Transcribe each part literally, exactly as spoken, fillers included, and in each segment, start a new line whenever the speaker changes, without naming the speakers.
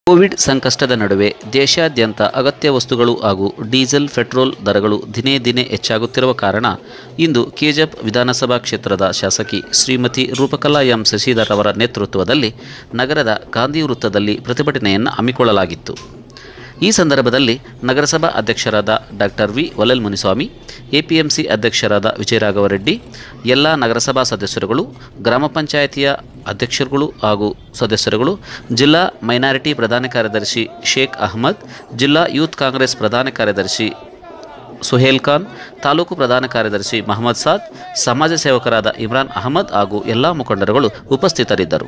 Covid ಸಂಕಷ್ಟದ ನಡುವೆ ದೇಶಾದ್ಯಂತ ಅಗತ್ಯ ವಸ್ತುಗಳು ಹಾಗೂ ಡೀಸೆಲ್ ಪೆಟ್ರೋಲ್ ದರಗಳು ದಿನೇ ದಿನೇ ಹೆಚ್ಚಾಗುತ್ತಿರುವ ಕಾರಣ ಇಂದು ಕೆಜಿಎಫ್ ವಿಧಾನಸಭಾ ಕ್ಷೇತ್ರದ ಶಾಸಕಿ ಶ್ರೀಮತಿ ರೂಪಕಲಾ ಎಂ ಶಶಿಧರ್ ಅವರ ನೇತೃತ್ವದಲ್ಲಿ ನಗರದ ಗಾಂಧಿ ವೃತ್ತದಲ್ಲಿ ಪ್ರತಿಭಟನೆಯನ್ನು ಹಮ್ಮಿಕೊಳ್ಳಲಾಗಿತ್ತು. ಈ ಸಂದರ್ಭದಲ್ಲಿ ನಗರಸಭಾ ಅಧ್ಯಕ್ಷರಾದ ಡಾಕ್ಟರ್ ವಿ ವಲೆಲ್ ಮುನಿಸ್ವಾಮಿ, ಎಪಿಎಂಸಿ ಅಧ್ಯಕ್ಷರಾದ ವಿಜಯರಾಘವ ರೆಡ್ಡಿ, ಎಲ್ಲ ನಗರಸಭಾ ಸದಸ್ಯರುಗಳು, ಗ್ರಾಮ ಪಂಚಾಯಿತಿಯ ಅಧ್ಯಕ್ಷರುಗಳು ಹಾಗೂ ಸದಸ್ಯರುಗಳು, ಜಿಲ್ಲಾ ಮೈನಾರಿಟಿ ಪ್ರಧಾನ ಕಾರ್ಯದರ್ಶಿ ಶೇಖ್ ಅಹಮದ್, ಜಿಲ್ಲಾ ಯೂತ್ ಕಾಂಗ್ರೆಸ್ ಪ್ರಧಾನ ಕಾರ್ಯದರ್ಶಿ ಸುಹೇಲ್ ಖಾನ್, ತಾಲೂಕು ಪ್ರಧಾನ ಕಾರ್ಯದರ್ಶಿ ಮಹಮ್ಮದ್ ಸಾದ್, ಸಮಾಜ ಸೇವಕರಾದ ಇಮ್ರಾನ್ ಅಹಮದ್ ಹಾಗೂ ಎಲ್ಲ ಮುಖಂಡರುಗಳು ಉಪಸ್ಥಿತರಿದ್ದರು.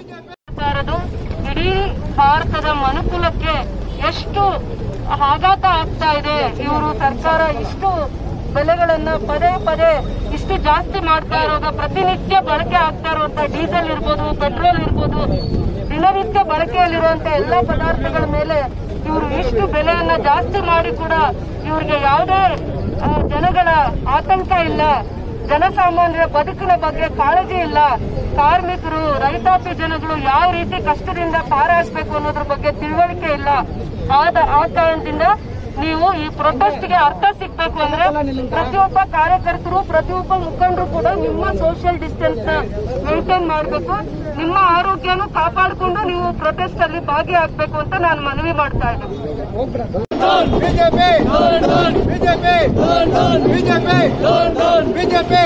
ಭಾರತದ ಮನುಕುಲಕ್ಕೆ ಎಷ್ಟು ಆಘಾತ ಆಗ್ತಾ ಇದೆ. ಇವರು ಸರ್ಕಾರ ಇಷ್ಟು ಬೆಲೆಗಳನ್ನ ಪದೇ ಪದೇ ಇಷ್ಟು ಜಾಸ್ತಿ ಮಾಡ್ತಾ ಇರೋದು, ಪ್ರತಿನಿತ್ಯ ಬಳಕೆ ಆಗ್ತಾ ಇರುವಂತ ಡೀಸೆಲ್ ಇರ್ಬೋದು, ಪೆಟ್ರೋಲ್ ಇರ್ಬೋದು, ದಿನನಿತ್ಯ ಬಳಕೆಯಲ್ಲಿರುವಂತ ಎಲ್ಲಾ ಪದಾರ್ಥಗಳ ಮೇಲೆ ಇವರು ಇಷ್ಟು ಬೆಲೆಯನ್ನ ಜಾಸ್ತಿ ಮಾಡಿ ಕೂಡ ಇವರಿಗೆ ಯಾವುದೇ ಜನಗಳ ಆತಂಕ ಇಲ್ಲ, ಜನಸಾಮಾನ್ಯರ ಬದುಕಿನ ಬಗ್ಗೆ ಕಾಳಜಿ ಇಲ್ಲ, ಕಾರ್ಮಿಕರು ರೈತಾಪಿ ಜನಗಳು ಯಾವ ರೀತಿ ಕಷ್ಟದಿಂದ ಪಾರಾಗಬೇಕು ಅನ್ನೋದ್ರ ಬಗ್ಗೆ ತಿಳುವಳಿಕೆ ಇಲ್ಲ. ಆದ ಆ ಕಾರಣದಿಂದ ನೀವು ಈ ಪ್ರೊಟೆಸ್ಟ್ಗೆ ಅರ್ಥ ಸಿಗ್ಬೇಕು ಅಂದ್ರೆ ಪ್ರತಿಯೊಬ್ಬ ಕಾರ್ಯಕರ್ತರು, ಪ್ರತಿಯೊಬ್ಬ ಮುಖಂಡರು ಕೂಡ ನಿಮ್ಮ ಸೋಷಿಯಲ್ ಡಿಸ್ಟೆನ್ಸ್ ನ ಮೇಂಟೈನ್ ಮಾಡಬೇಕು, ನಿಮ್ಮ ಆರೋಗ್ಯನೂ ಕಾಪಾಡಿಕೊಂಡು ನೀವು ಪ್ರೊಟೆಸ್ಟ್ ಅಲ್ಲಿ ಭಾಗಿಯಾಗಬೇಕು ಅಂತ ನಾನು ಮನವಿ ಮಾಡ್ತಾ ಇದ್ದೀನಿ.
BJP BJP BJP BJP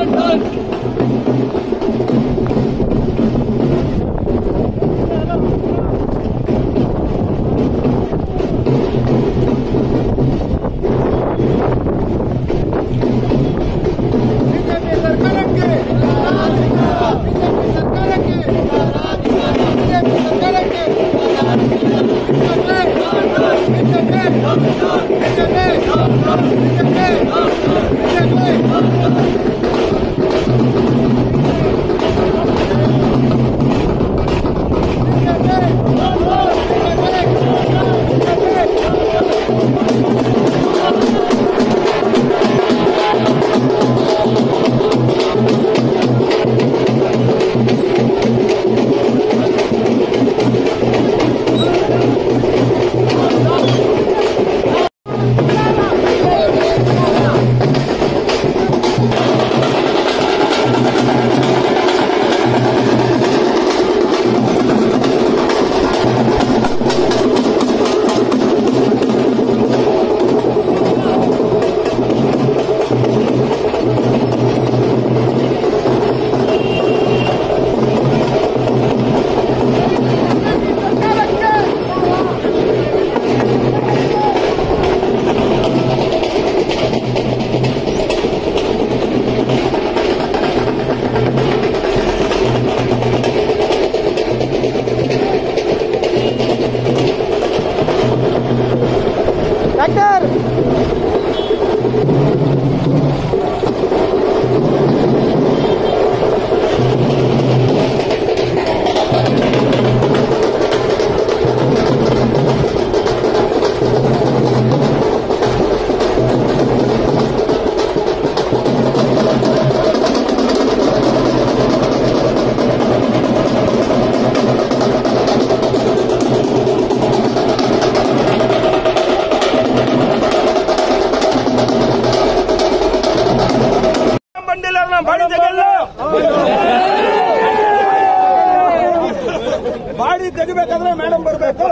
body ತೆಗಿಬೇಕಂದ್ರೆ ಮೇಡಮ್ ಬರಬೇಕು,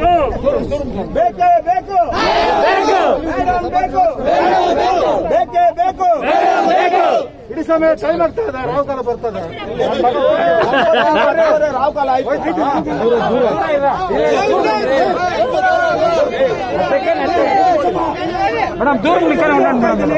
ಬೇಕೇ ಬೇಕು, ಮೇಡಮ್ ಬೇಕು, ಬೇಕೇ ಬೇಕು. ಇಡೀ ಸಮಯ ಟೈಮ್ ಆಗ್ತಾ ಇದೆ, ರಾವ್ ಕಾಲ ಬರ್ತದೆ, ರಾವ್ ಕಾಲ ಆಯ್ತು. ಮೇಡಮ್ ದೂರ ಮೇಡಮ್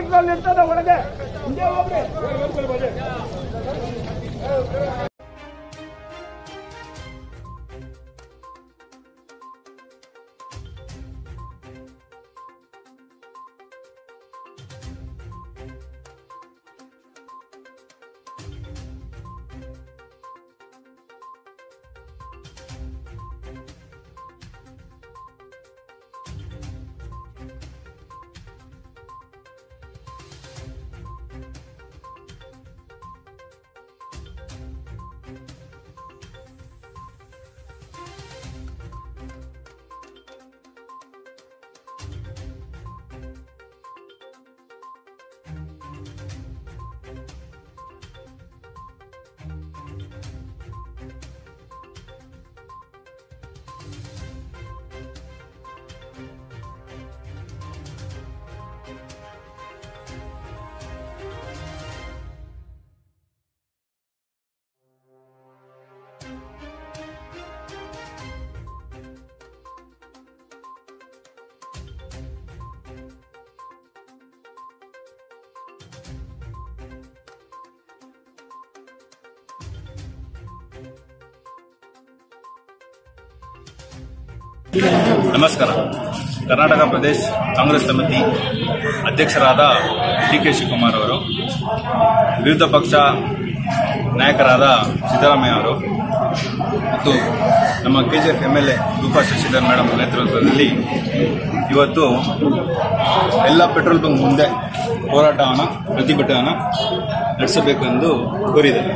ಟ್ರಾಫಿಕ್ ನಲ್ಲಿ ನಿಂತದ ಒಳಗೆ ಹಿಂದೆ ಹೋಗ್ರಿ.
ನಮಸ್ಕಾರ. ಕರ್ನಾಟಕ ಪ್ರದೇಶ ಕಾಂಗ್ರೆಸ್ ಸಮಿತಿ ಅಧ್ಯಕ್ಷರಾದ ಡಿ ಕೆ ಶಿವಕುಮಾರ್ ಅವರು, ವಿರೋಧ ಪಕ್ಷ ನಾಯಕರಾದ ಸಿದ್ದರಾಮಯ್ಯ ಅವರು ಮತ್ತು ನಮ್ಮ KGF M L A Roopa Shashidhar madam ನೇತೃತ್ವದಲ್ಲಿ ಇವತ್ತು ಎಲ್ಲ ಪೆಟ್ರೋಲ್ ಬಂಕ್ ಮುಂದೆ ಹೋರಾಟವನ್ನು ಪ್ರತಿಭಟನೆಯನ್ನು ನಡೆಸಬೇಕೆಂದು ಕೋರಿದೆ.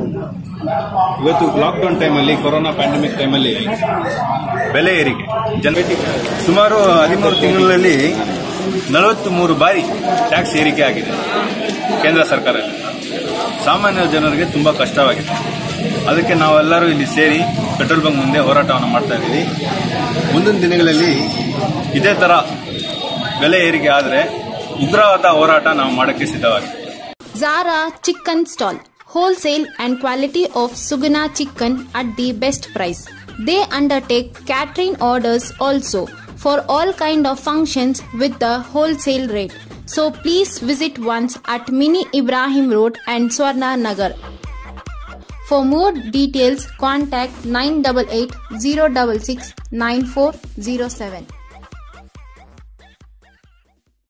ಇವತ್ತು ಲಾಕ್ಡೌನ್ ಟೈಮಲ್ಲಿ, ಕೊರೋನಾ ಪ್ಯಾಂಡಮಿಕ್ ಟೈಮಲ್ಲಿ ಬೆಲೆ ಏರಿಕೆ ಜನ ಸುಮಾರು ಹದಿಮೂರು ತಿಂಗಳಲ್ಲಿ ನಲವತ್ತ್ ಮೂರು ಬಾರಿ ಟ್ಯಾಕ್ಸ್ ಏರಿಕೆ ಆಗಿದೆ ಕೇಂದ್ರ ಸರ್ಕಾರ. ಸಾಮಾನ್ಯ ಜನರಿಗೆ ತುಂಬಾ ಕಷ್ಟವಾಗಿದೆ. ಅದಕ್ಕೆ ನಾವೆಲ್ಲರೂ ಇಲ್ಲಿ ಸೇರಿ ಪೆಟ್ರೋಲ್ ಬಂಕ್ ಮುಂದೆ ಹೋರಾಟವನ್ನು ಮಾಡ್ತಾ ಇದ್ದೀವಿ. ಮುಂದಿನ ದಿನಗಳಲ್ಲಿ ಇದೇ ತರ ಬೆಲೆ ಏರಿಕೆ ಆದರೆ ಉಗ್ರವಾದ ಹೋರಾಟ ನಾವು ಮಾಡಕ್ಕೆ ಸಿದ್ಧವಾಗಿದೆ.
Zara Chicken Stall, wholesale and quality of Suguna chicken at the best price. They undertake catering orders also for all kind of functions with the wholesale rate. So please visit once at Mini Ibrahim Road and Swarna Nagar. For more details, contact nine eight eight zero six six nine four zero seven.